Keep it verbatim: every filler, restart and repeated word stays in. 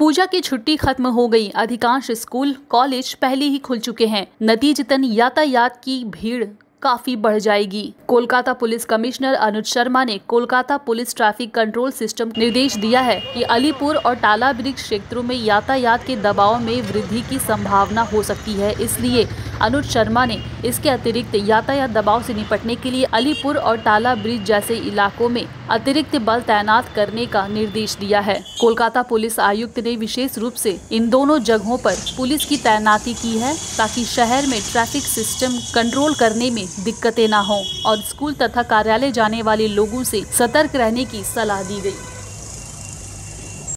पूजा की छुट्टी खत्म हो गई। अधिकांश स्कूल कॉलेज पहले ही खुल चुके हैं। नतीजतन यातायात की भीड़ काफी बढ़ जाएगी। कोलकाता पुलिस कमिश्नर अनुज शर्मा ने Kolkata police traffic control system निर्देश दिया है कि अलीपुर और टाला ब्रिज क्षेत्रों में यातायात के दबाव में वृद्धि की संभावना हो सकती है। इसलिए अनुज शर्मा ने इसके अतिरिक्त यातायात दबाव से निपटने के लिए अलीपुर और टाला ब्रिज जैसे इलाकों में अतिरिक्त बल तैनात करने का निर्देश दिया है। कोलकाता पुलिस आयुक्त ने विशेष रूप से इन दोनों जगहों पर पुलिस की तैनाती की है ताकि शहर में ट्रैफिक सिस्टम कंट्रोल करने में दिक्कतें न हो और स्कूल तथा कार्यालय जाने वाले लोगों से सतर्क रहने की सलाह दी गई।